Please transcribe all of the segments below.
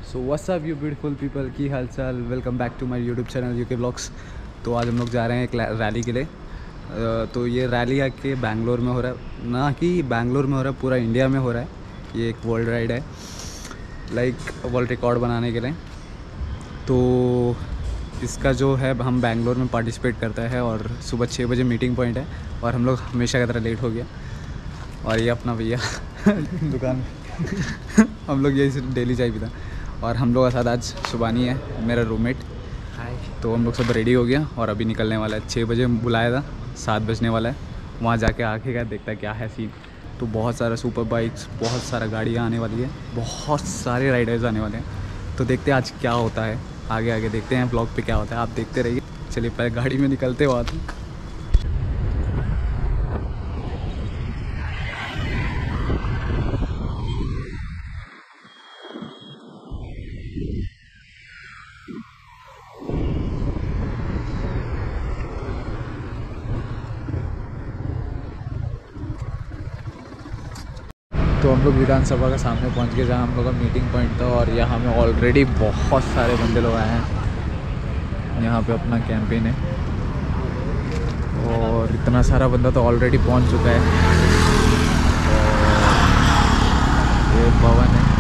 So what's up you beautiful people, की हाल चाल। Welcome back to my YouTube channel UK blogs. तो आज हम लोग जा रहे हैं एक रैली के लिए। तो ये रैली आके बैंगलोर में हो रहा है, ना कि बैंगलोर में हो रहा है, पूरा इंडिया में हो रहा है। ये एक वर्ल्ड राइड है, लाइक वर्ल्ड रिकॉर्ड बनाने के लिए। तो इसका जो है हम बैंगलोर में पार्टिसिपेट करता है और सुबह 6 बजे मीटिंग पॉइंट है और हम लोग हमेशा की तरह लेट हो गया। और ये अपना भैया दुकान हम लोग यही से डेली चाय पीता। और हम लोग का साथ आज सुबानी है, मेरा रूममेट। हाय। तो हम लोग सब रेडी हो गया और अभी निकलने वाला है। 6 बजे बुलाया था, 7 बजने वाला है। वहाँ जाके आके क्या देखता है क्या है सीन। तो बहुत सारा सुपर बाइक्स, बहुत सारा गाड़ियाँ आने वाली है, बहुत सारे राइडर्स आने वाले हैं। तो देखते हैं आज क्या होता है, आगे आगे देखते हैं ब्लॉग पे क्या होता है, आप देखते रहिए। चलिए पहले गाड़ी में निकलते हुआ तो हम लोग विधानसभा के सामने पहुंच गए, जहां हम लोग का मीटिंग पॉइंट था। और यहाँ में ऑलरेडी बहुत सारे बंदे लोग आए हैं। यहाँ पे अपना कैंपेन है और इतना सारा बंदा तो ऑलरेडी पहुंच चुका है। और ये भवन है,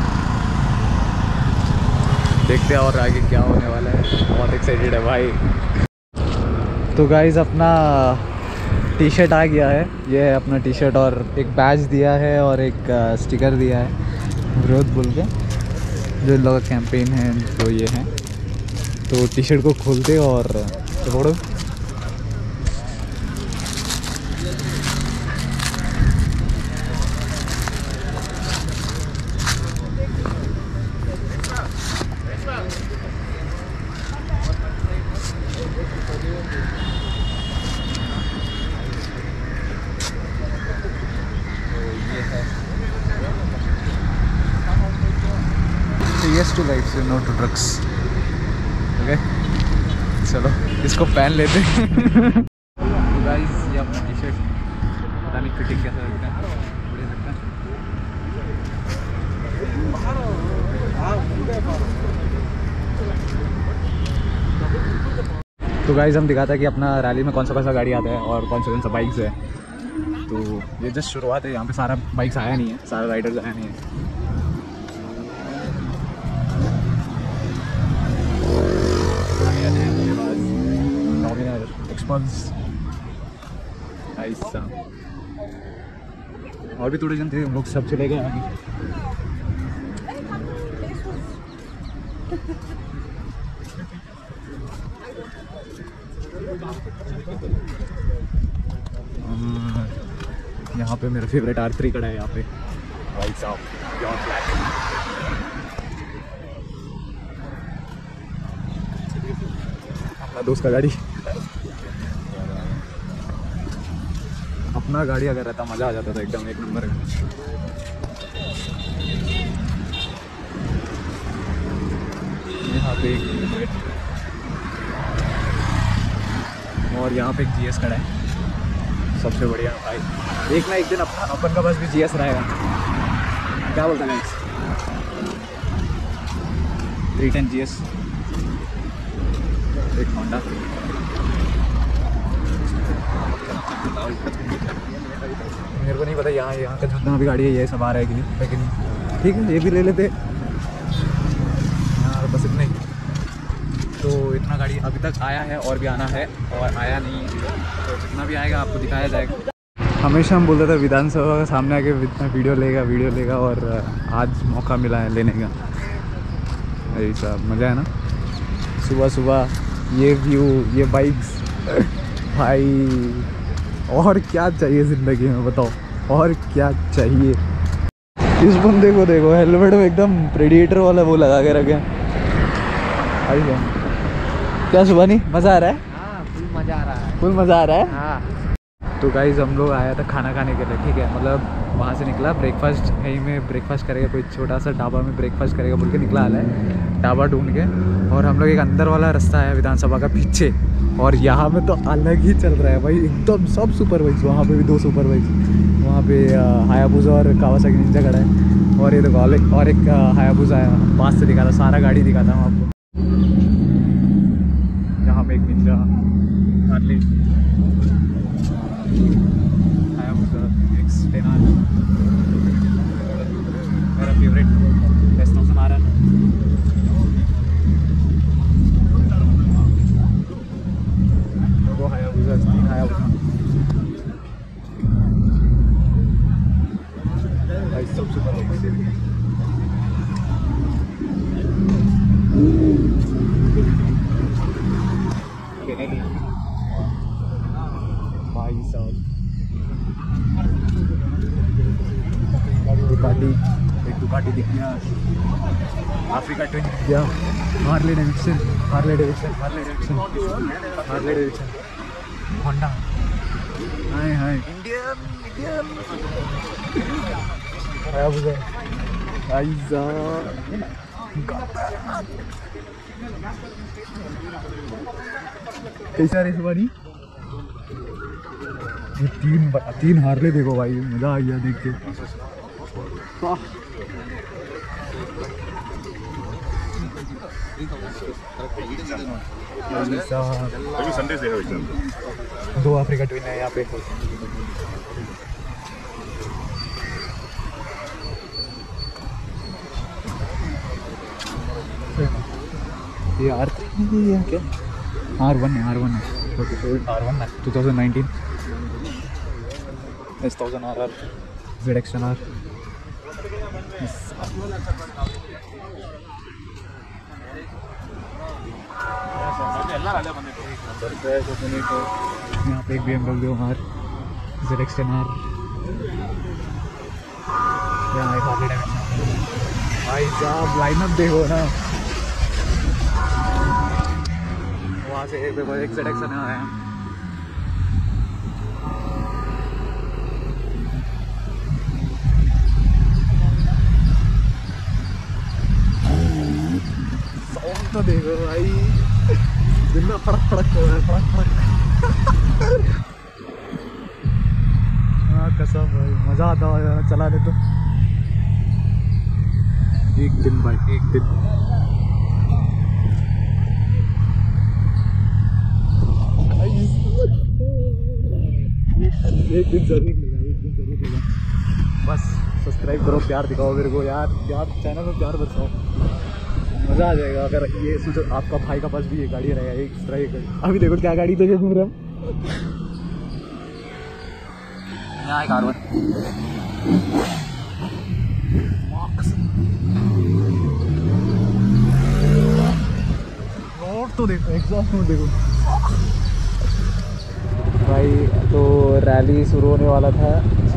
देखते हैं और आगे क्या होने वाला है। बहुत एक्साइटेड है भाई। तो गाइज़ अपना टी शर्ट आ गया है। ये है अपना टी शर्ट और एक बैज दिया है और एक स्टिकर दिया है विरोध बोल के, जो इन लोगों का कैंपेन है। तो ये है, तो टी शर्ट को खोलते और छोड़ो। Yes to life, no to drugs. Okay, चलो इसको पहन लेते हैं। तो गाइस ये अपना टी शर्ट, पता नहीं फिटिंग कैसा लगता है, बढ़िया लगता है। तो गाइस हम दिखाता है कि अपना रैली में कौन सा गाड़ी आता है और कौन सा बाइक्स है। तो ये जस्ट शुरुआत है, यहाँ पे सारा बाइक्स आया नहीं है, सारा राइडर्स आया नहीं है। और भी थोड़े जन थे, हम लोग सब चले गए आगे। यहाँ पे मेरा फेवरेट R3 खड़ा है यहाँ पे, भाई साहब प्योर ब्लैक। अपना दोस्त का गाड़ी, अपना गाड़ी अगर रहता मज़ा आ जाता था एकदम, एक नंबर का। यहाँ पे एक और यहाँ पे एक GS खड़ा है, सबसे बढ़िया भाई। एक ना एक दिन अपन का बस भी GS रहेगा, क्या बोलता है 310 GS, एक होंडा। मेरे को नहीं पता यहाँ का जितना भी गाड़ी है ये सब आ रहा है कि नहीं, लेकिन ठीक है ये भी ले लेते यार, बस इतना ही। तो इतना गाड़ी अभी तक आया है और भी आना है और आया नहीं, तो जितना भी आएगा आपको दिखाया जाएगा। हमेशा हम बोलते थे विधानसभा के सामने आके वीडियो लेगा और आज मौका मिला है लेने का। अरे साहब मज़ा है ना, सुबह सुबह ये व्यू, ये बाइक्स भाई। और क्या चाहिए ज़िंदगी में बताओ, और क्या चाहिए। इस बंदे को देखो, हेलमेट में एकदम प्रेडिएटर वाला वो लगा के रखे। अरे क्या सुबानी, मज़ा आ रहा है? हाँ, फुल मज़ा आ रहा है, फुल मज़ा आ रहा है। हाँ। तो गाइज़ हम लोग आया था खाना खाने के लिए, ठीक है, मतलब वहाँ से निकला ब्रेकफास्ट, कहीं में ब्रेकफास्ट करेगा, कोई छोटा सा ढाबा में ब्रेकफास्ट करेगा बोल के निकला है ढाबा ढूंढ के। और हम लोग एक अंदर वाला रास्ता है विधानसभा का पीछे, और यहाँ में तो अलग ही चल रहा है भाई, एकदम सब सुपर बाइक्स। वहाँ पे भी 2 सुपर बाइक्स वहाँ पे हायाबुसा और कावासाकी निंजा खड़ा है। और ये देखो और एक हायाबुसा आया, पास से दिखा था, सारा गाड़ी दिखाता हूँ आपको। यहाँ पे एक निंजा, हार्ले, हायाबुसा X10R, मेरा फेवरेट S1000R। दो हायाबुसा, 3 हायाबुसा भाई, सब सुपर भाई साहब। दुकाटी दिख गया, अफ्रीका ट्विन दिख गया, Harley Davidson, Honda, hi Indian Hayabusa आइजा। कैसा रे सवारी? ये तीन हार्ले देखो भाई, मजा आ गया देख के। संडे से है। 2 अफ्रीका ट्विन है यहाँ पे। ये R3 है क्या? R1 है, R1 है 2019 S1000RR ZX10R। यहाँ पे एक BMW R ZX10R, यहाँ एक हार्ले डेविडसन। भाई साहब लाइनअप देखो ना, वहाँ से एक ZX10R आया। साउंड तो देखो भाई, दिन में फड़क कर रहा है, फड़क। हाँ कसम भाई, मज़ा आता है चलाने तो। एक दिन भाई, एक दिन। एक दिन जरूर मिलेगा। बस सब्सक्राइब करो, प्यार दिखाओ मेरे को यार, चैनल में प्यार बरसाओ, मज़ा आ जाएगा। अगर ये सोचो आपका भाई का पास भी ये गाड़ी रहेगा, एक इस तरह गाड़ी। अभी देखो क्या गाड़ी देखे घूम रहे हम। यहाँ एक R1 नोट तो देखो, एग्जॉस्ट नोट देखो भाई। तो रैली शुरू होने वाला है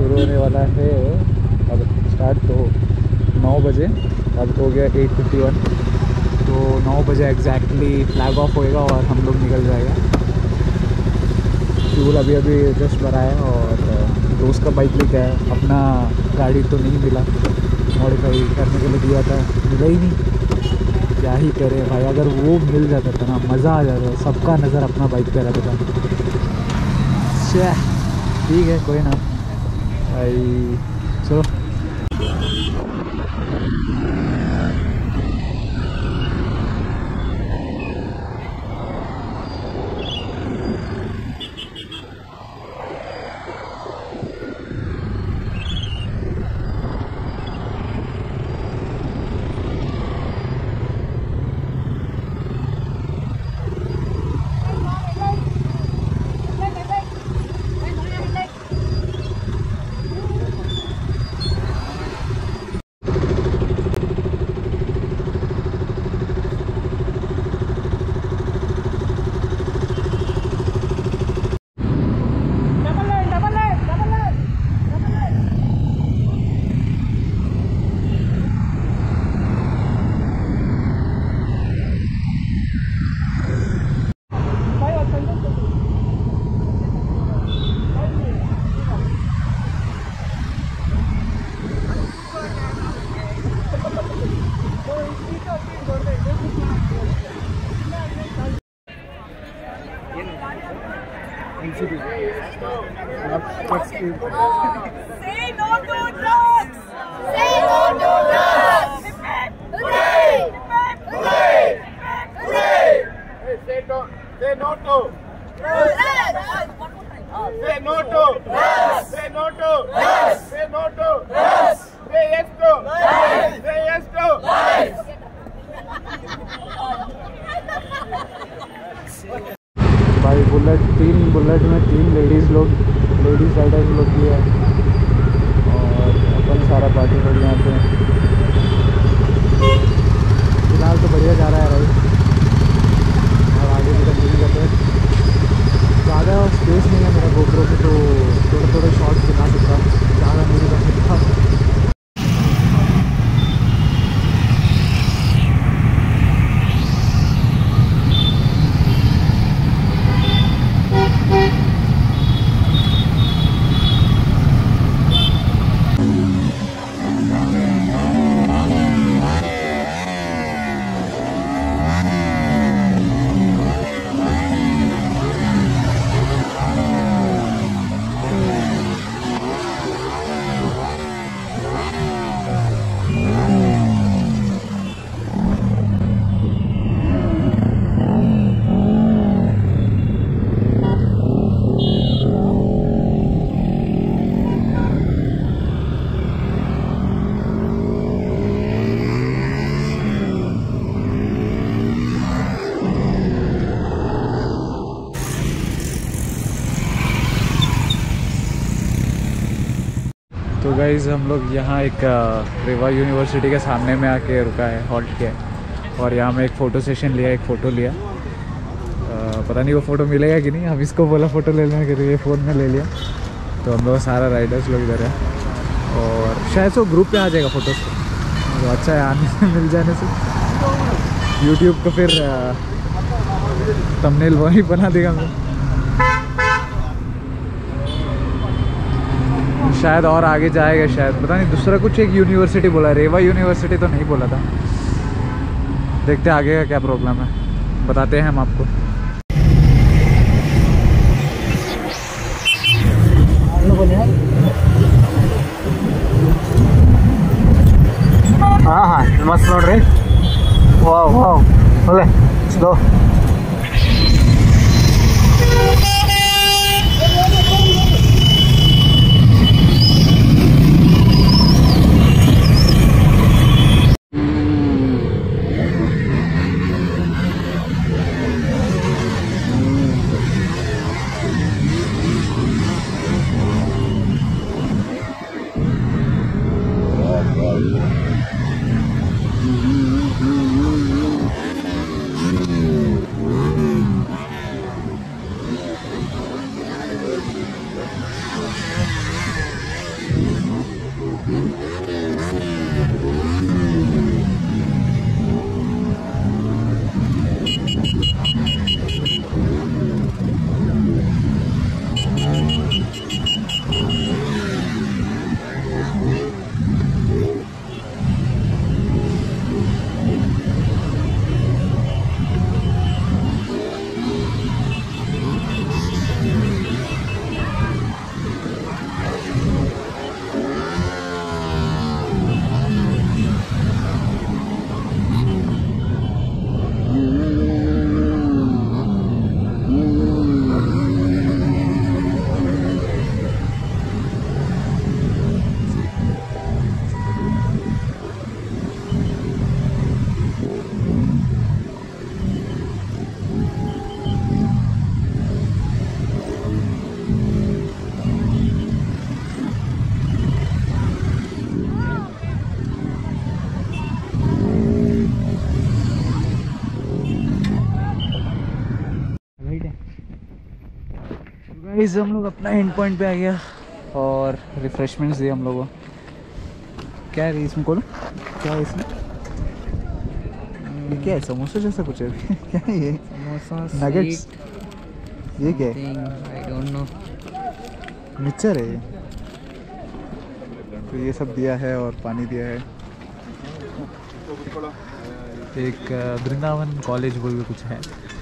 अब स्टार्ट। तो 9 बजे, अब हो गया 8:51। तो 9 बजे एग्जैक्टली फ्लैग ऑफ होएगा और हम लोग निकल जाएगा। फ्यूल अभी जस्ट भरा है, और दोस्त का बाइक लेके आया, अपना गाड़ी तो नहीं मिला, मॉडिफाई करने के लिए दिया था, मिला ही नहीं। क्या ही करे भाई, अगर वो मिल जाता था ना मज़ा आ जाता, सबका नज़र अपना बाइक पे रहता था। ठीक है कोई ना भाई, चलो। Oh, 3 बुलेट में 3 लेडीज़ राइडर्स लोग भी है और अपन सारा पार्टी लोग यहाँ पे। फिलहाल तो बढ़िया जा रहा है राइड और आगे भी कंटिन्यू करते हैं। ज़्यादा स्पेस नहीं है मेरा गोप्रो में, तो थोड़े शॉर्ट्स दिखा सकता हूँ, ज़्यादा नहीं दिखा सकता। तो गाइज़ हम लोग यहाँ एक रेवा यूनिवर्सिटी के सामने में आके रुका है, हॉल्ट किया है और यहाँ में एक फ़ोटो सेशन लिया, एक फ़ोटो लिया। पता नहीं वो फ़ोटो मिलेगा कि नहीं, हम इसको बोला फ़ोटो ले लेने के लिए, फ़ोन में ले लिया। तो हम लोग सारा राइडर्स लोग इधर है और शायद से ग्रुप पे आ जाएगा फ़ोटोज़, तो अच्छा है आने से, मिल जाने से। यूट्यूब को फिर थंबनेल वही बना देगा हम शायद, और आगे जाएगा शायद, पता नहीं। दूसरा कुछ एक यूनिवर्सिटी बोला, रेवा यूनिवर्सिटी तो नहीं बोला था। देखते हैं आगे का क्या प्रॉब्लम है, बताते हैं हम आपको। हाँ हाँ मस्त नोड्री, वाव वाव बोले स्लो। गाइस हम लोग अपना एंड पॉइंट पे आ गया और रिफ्रेशमेंट्स दिए हम लोगों को। क्या है इसमें, खोलो क्या है इसमें, ये क्या है, समोसा जैसा कुछ है क्या है ये, समोसा नगेट्स, ये क्या है, आई डोंट नो, मिक्सचर है ये। तो ये सब दिया है और पानी दिया है। एक वृंदावन कॉलेज बोल के कुछ है,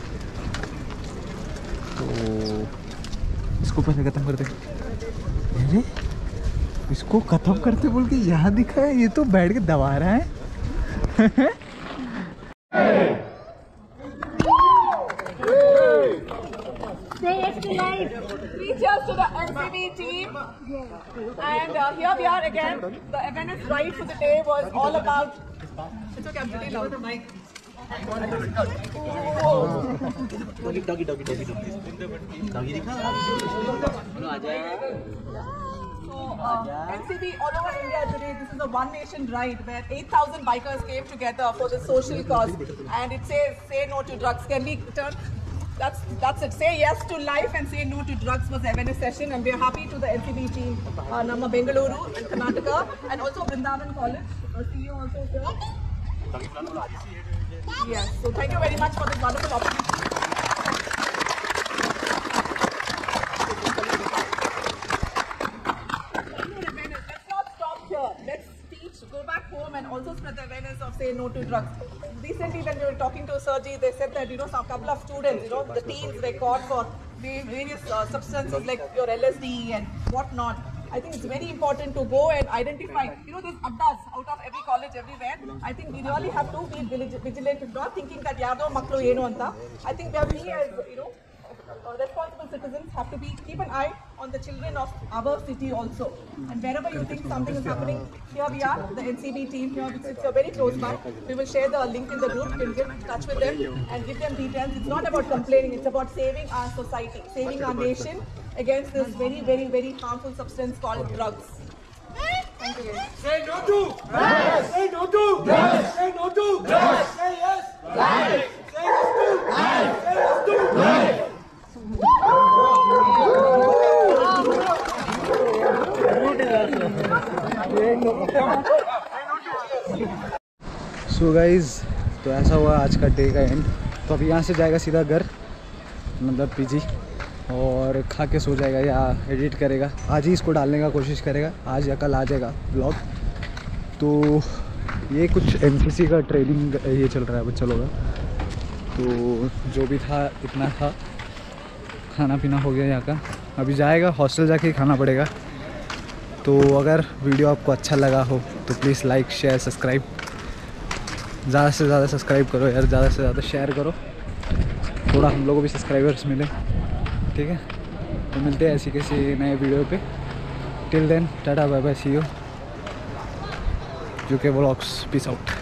तो इसको पहले ख़त्म करते। अरे इसको ख़त्म करते बोल के यहाँ दिखा है, ये तो बैठ के दबा रहा है Cheers to the MCV team, and here we are again. The event is right for the day was all about. It's okay, I'm pretty loud. NCB all over India today, this is a one nation ride where 8,000 bikers came together for the social cause, and it says say no to drugs. Can we turn? That's it. Say yes to life and say no to drugs was the awareness session, and we are happy to the NCB team, Nama Bengaluru and Karnataka, and also Vrindavan College. CEO also here. Yes. So thank you very much for this wonderful opportunity. Go back home and also spread the awareness of say no to drugs. Recently when we were talking to Sergi, they said that some couple of students, the teens record for various substances like your LSD and whatnot. I think it's very important to go and identify, there's addas out of every college everywhere. I think we really have to be vigilant, not thinking that yardo maklu eno anta. I think we as responsible citizens have to keep an eye on the children of our city also. And wherever you think something is happening, here we are, the NCB team here, it's very close by. We will share the link in the group. You can get in touch with them and give them details. It's not about complaining, it's about saving our society, saving our nation against this very, very, very harmful substance called drugs. Thank you. Say no to drugs! Say no to drugs! Say no to drugs! Say yes! Right! Say yes to right! Say yes to right! So guys, तो ऐसा हुआ आज का day का and. तो अभी यहाँ से जाएगा सीधा घर, मतलब पीजी, और खा के सो जाएगा या एडिट करेगा। आज ही इसको डालने का कोशिश करेगा, आज या कल आ जाएगा ब्लॉग। तो ये कुछ एमसीसी का ट्रेनिंग ये चल रहा है बच्चा लोग का। तो जो भी था इतना था, खाना पीना हो गया यहाँ का। अभी जाएगा हॉस्टल, जाके ही खाना पड़ेगा। तो अगर वीडियो आपको अच्छा लगा हो तो प्लीज़ लाइक शेयर सब्सक्राइब, ज़्यादा से ज़्यादा सब्सक्राइब करो यार, ज़्यादा से ज़्यादा शेयर करो, थोड़ा हम लोगों को भी सब्सक्राइबर्स मिले, ठीक है। तो मिलते हैं ऐसी किसी नए वीडियो पे। Till then tata bye bye, see you, UK vlogs, peace out.